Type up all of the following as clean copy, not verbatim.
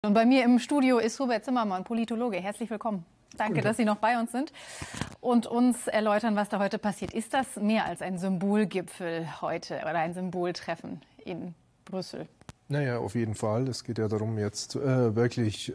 Und bei mir im Studio ist Hubert Zimmermann, Politologe. Herzlich willkommen. Danke, dass Sie noch bei uns sind und uns erläutern, was da heute passiert. Ist das mehr als ein Symbolgipfel heute oder ein Symboltreffen in Brüssel? Naja, auf jeden Fall. Es geht ja darum, jetzt wirklich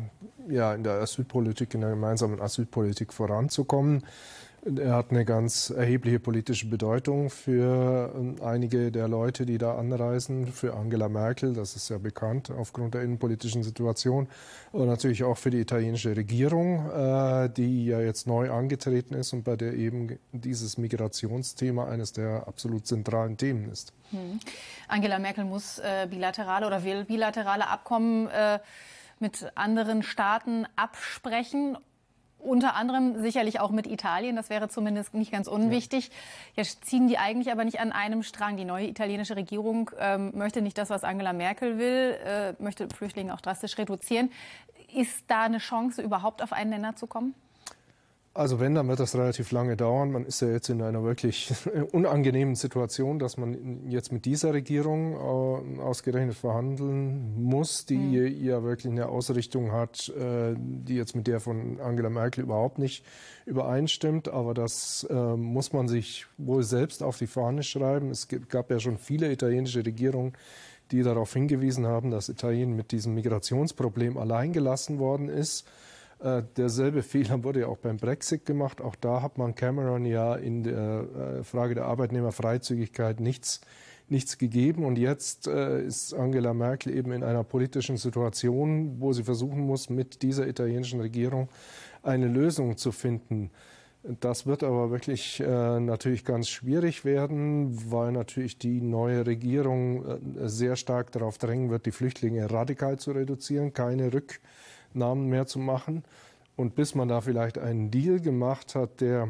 in der Asylpolitik, in der gemeinsamen Asylpolitik voranzukommen. Er hat eine ganz erhebliche politische Bedeutung für einige der Leute, die da anreisen, für Angela Merkel, das ist ja bekannt aufgrund der innenpolitischen Situation, und natürlich auch für die italienische Regierung, die ja jetzt neu angetreten ist und bei der eben dieses Migrationsthema eines der absolut zentralen Themen ist. Angela Merkel muss bilaterale oder will bilaterale Abkommen mit anderen Staaten absprechen. Unter anderem sicherlich auch mit Italien, das wäre zumindest nicht ganz unwichtig. Jetzt ziehen die eigentlich aber nicht an einem Strang. Die neue italienische Regierung möchte nicht das, was Angela Merkel will, möchte Flüchtlinge auch drastisch reduzieren. Ist da eine Chance, überhaupt auf einen Nenner zu kommen? Also wenn, dann wird das relativ lange dauern. Man ist ja jetzt in einer wirklich unangenehmen Situation, dass man jetzt mit dieser Regierung ausgerechnet verhandeln muss, die ja wirklich eine Ausrichtung hat, die jetzt mit der von Angela Merkel überhaupt nicht übereinstimmt. Aber das muss man sich wohl selbst auf die Fahne schreiben. Es gab ja schon viele italienische Regierungen, die darauf hingewiesen haben, dass Italien mit diesem Migrationsproblem alleingelassen worden ist. Derselbe Fehler wurde ja auch beim Brexit gemacht. Auch da hat man Cameron ja in der Frage der Arbeitnehmerfreizügigkeit nichts gegeben. Und jetzt ist Angela Merkel eben in einer politischen Situation, wo sie versuchen muss, mit dieser italienischen Regierung eine Lösung zu finden. Das wird aber wirklich natürlich ganz schwierig werden, weil natürlich die neue Regierung sehr stark darauf drängen wird, die Flüchtlinge radikal zu reduzieren, keine Rücknahmen mehr zu machen. Und bis man da vielleicht einen Deal gemacht hat, der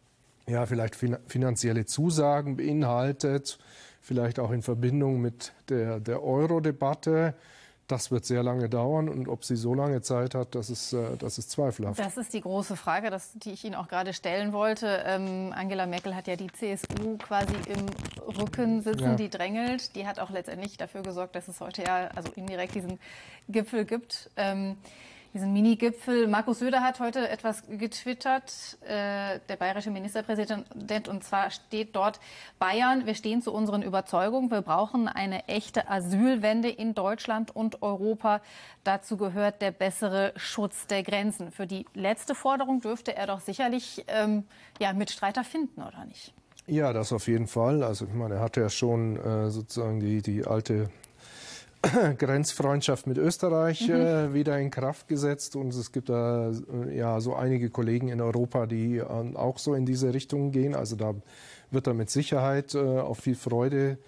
ja vielleicht finanzielle Zusagen beinhaltet, vielleicht auch in Verbindung mit der Euro-Debatte, das wird sehr lange dauern, und ob sie so lange Zeit hat, das ist zweifelhaft. Das ist die große Frage, die ich Ihnen auch gerade stellen wollte. Angela Merkel hat ja die CSU quasi im Rücken sitzen, die drängelt. Die hat auch letztendlich dafür gesorgt, dass es heute ja also indirekt diesen Gipfel gibt. Diesen Mini-Gipfel. Markus Söder hat heute etwas getwittert, der bayerische Ministerpräsident, und zwar steht dort: Bayern, wir stehen zu unseren Überzeugungen. Wir brauchen eine echte Asylwende in Deutschland und Europa. Dazu gehört der bessere Schutz der Grenzen. Für die letzte Forderung dürfte er doch sicherlich Mitstreiter finden, oder nicht? Ja, das auf jeden Fall. Also ich meine, er hat ja schon sozusagen die alte Grenzfreundschaft mit Österreich wieder in Kraft gesetzt, und es gibt da so einige Kollegen in Europa, die auch so in diese Richtung gehen. Also da wird er mit Sicherheit auf viel Freude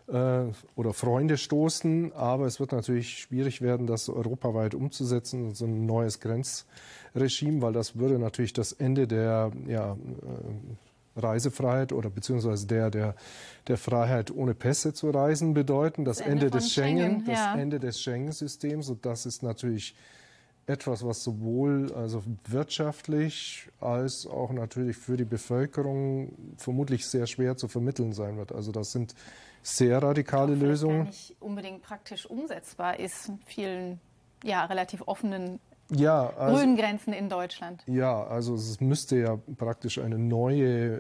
oder Freunde stoßen, aber es wird natürlich schwierig werden, das europaweit umzusetzen, so ein neues Grenzregime, weil das würde natürlich das Ende der Reisefreiheit oder beziehungsweise der Freiheit, ohne Pässe zu reisen, bedeuten. Das Ende des Schengen-Systems. Und das ist natürlich etwas, was sowohl wirtschaftlich als auch natürlich für die Bevölkerung vermutlich sehr schwer zu vermitteln sein wird. Also das sind sehr radikale Lösungen. Gar nicht unbedingt praktisch umsetzbar ist in vielen relativ offenen grünen Grenzen in Deutschland. Ja, also es müsste ja praktisch eine neue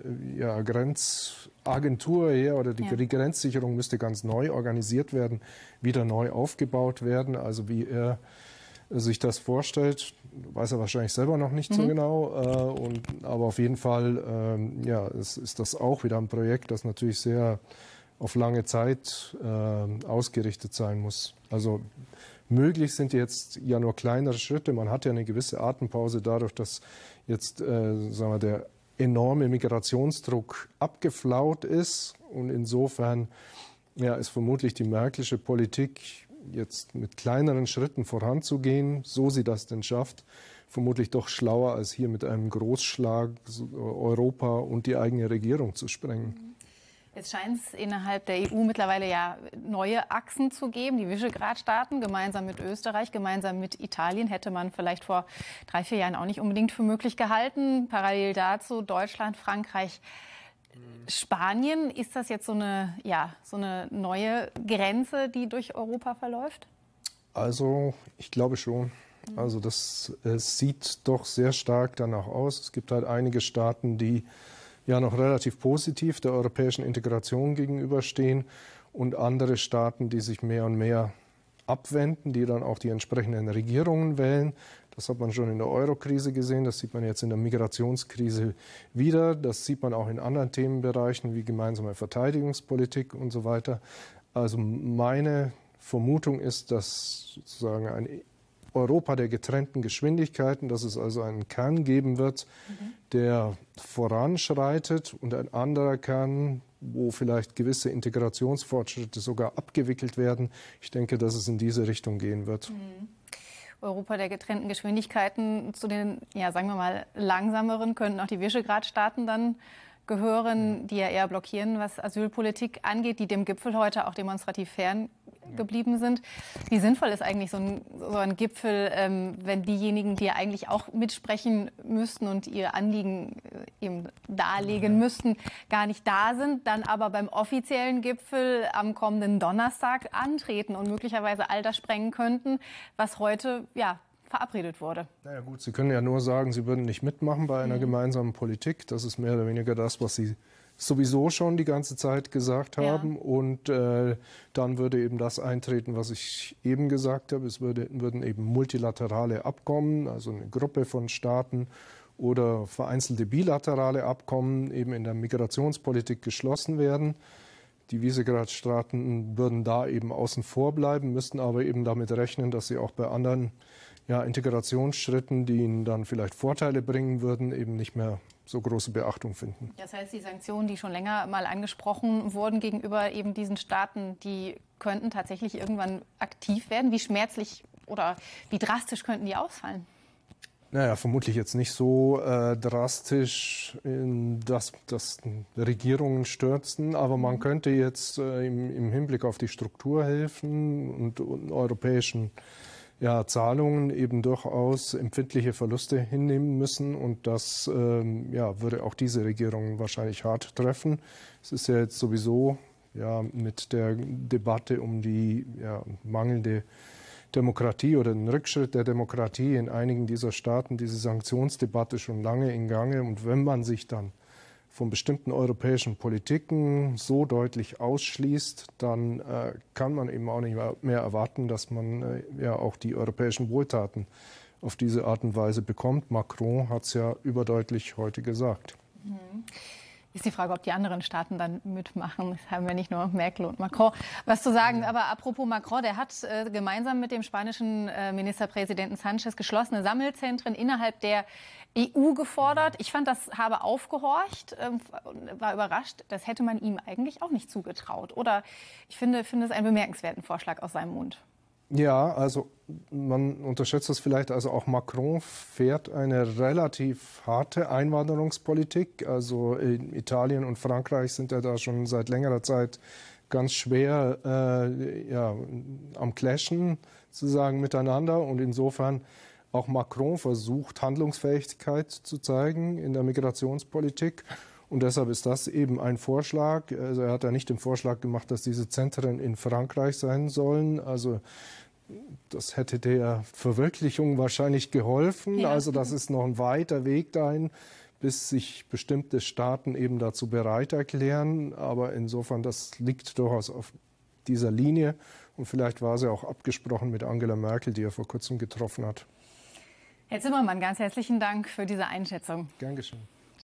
Grenzagentur her, oder die Grenzsicherung müsste ganz neu organisiert werden, wieder neu aufgebaut werden. Also wie er sich das vorstellt, weiß er wahrscheinlich selber noch nicht so genau. Aber auf jeden Fall ist das auch wieder ein Projekt, das natürlich sehr auf lange Zeit ausgerichtet sein muss. Also möglich sind jetzt ja nur kleinere Schritte. Man hat ja eine gewisse Atempause dadurch, dass jetzt der enorme Migrationsdruck abgeflaut ist. Und insofern ist vermutlich die Merkelsche Politik, jetzt mit kleineren Schritten voranzugehen, so sie das denn schafft, vermutlich doch schlauer, als hier mit einem Großschlag Europa und die eigene Regierung zu sprengen. Jetzt scheint es innerhalb der EU mittlerweile neue Achsen zu geben. Die Visegrad-Staaten gemeinsam mit Österreich, gemeinsam mit Italien, hätte man vielleicht vor 3, 4 Jahren auch nicht unbedingt für möglich gehalten. Parallel dazu Deutschland, Frankreich, Spanien. Ist das jetzt so eine neue Grenze, die durch Europa verläuft? Also ich glaube schon. Also das sieht doch sehr stark danach aus. Es gibt halt einige Staaten, die ja noch relativ positiv der europäischen Integration gegenüberstehen und andere Staaten, die sich mehr und mehr abwenden, die dann auch die entsprechenden Regierungen wählen. Das hat man schon in der Euro-Krise gesehen, das sieht man jetzt in der Migrationskrise wieder. Das sieht man auch in anderen Themenbereichen wie gemeinsame Verteidigungspolitik und so weiter. Also meine Vermutung ist, dass sozusagen ein Europa der getrennten Geschwindigkeiten, dass es also einen Kern geben wird, der voranschreitet und ein anderer Kern, wo vielleicht gewisse Integrationsfortschritte sogar abgewickelt werden. Ich denke, dass es in diese Richtung gehen wird. Europa der getrennten Geschwindigkeiten, zu den, ja, sagen wir mal, langsameren könnten auch die Visegrad-Staaten dann gehören, die ja eher blockieren, was Asylpolitik angeht, die dem Gipfel heute auch demonstrativ fern geblieben sind. Wie sinnvoll ist eigentlich so ein Gipfel, wenn diejenigen, die ja eigentlich auch mitsprechen müssten und ihr Anliegen eben darlegen müssten, gar nicht da sind, dann aber beim offiziellen Gipfel am kommenden Donnerstag antreten und möglicherweise all das sprengen könnten, was heute ja verabredet wurde? Naja gut, Sie können ja nur sagen, Sie würden nicht mitmachen bei einer gemeinsamen Politik. Das ist mehr oder weniger das, was Sie sowieso schon die ganze Zeit gesagt haben. Ja. Und dann würde eben das eintreten, was ich eben gesagt habe. Es würden eben multilaterale Abkommen, also eine Gruppe von Staaten oder vereinzelte bilaterale Abkommen eben in der Migrationspolitik geschlossen werden. Die Visegrad-Staaten würden da eben außen vor bleiben, müssten aber eben damit rechnen, dass sie auch bei anderen Integrationsschritten, die ihnen dann vielleicht Vorteile bringen würden, eben nicht mehr so große Beachtung finden. Das heißt, die Sanktionen, die schon länger mal angesprochen wurden gegenüber eben diesen Staaten, die könnten tatsächlich irgendwann aktiv werden. Wie schmerzlich oder wie drastisch könnten die ausfallen? Naja, vermutlich jetzt nicht so drastisch, dass Regierungen stürzen, aber man könnte jetzt im Hinblick auf die Strukturhilfen und europäischen Zahlungen eben durchaus empfindliche Verluste hinnehmen müssen. Und das würde auch diese Regierung wahrscheinlich hart treffen. Es ist ja jetzt sowieso mit der Debatte um die mangelnde Demokratie oder den Rückschritt der Demokratie in einigen dieser Staaten, diese Sanktionsdebatte schon lange in Gange. Und wenn man sich dann von bestimmten europäischen Politiken so deutlich ausschließt, dann kann man eben auch nicht mehr erwarten, dass man auch die europäischen Wohltaten auf diese Art und Weise bekommt. Macron hat es ja überdeutlich heute gesagt. Ist die Frage, ob die anderen Staaten dann mitmachen. Das haben wir nicht nur Merkel und Macron was zu sagen. Aber apropos Macron, der hat gemeinsam mit dem spanischen Ministerpräsidenten Sánchez geschlossene Sammelzentren innerhalb der EU gefordert. Ich fand, das habe aufgehorcht, war überrascht. Das hätte man ihm eigentlich auch nicht zugetraut. Oder ich finde es einen bemerkenswerten Vorschlag aus seinem Mund. Ja, also man unterschätzt das vielleicht. Also auch Macron fährt eine relativ harte Einwanderungspolitik. Also in Italien und Frankreich sind ja da schon seit längerer Zeit ganz schwer am Clashen sozusagen miteinander. Und insofern auch Macron versucht, Handlungsfähigkeit zu zeigen in der Migrationspolitik. Und deshalb ist das eben ein Vorschlag. Also er hat ja nicht den Vorschlag gemacht, dass diese Zentren in Frankreich sein sollen. Also das hätte der Verwirklichung wahrscheinlich geholfen. Ja. Also das ist noch ein weiter Weg dahin, bis sich bestimmte Staaten eben dazu bereit erklären. Aber insofern, das liegt durchaus auf dieser Linie. Und vielleicht war sie auch abgesprochen mit Angela Merkel, die er vor kurzem getroffen hat. Herr Zimmermann, ganz herzlichen Dank für diese Einschätzung. Gern geschehen.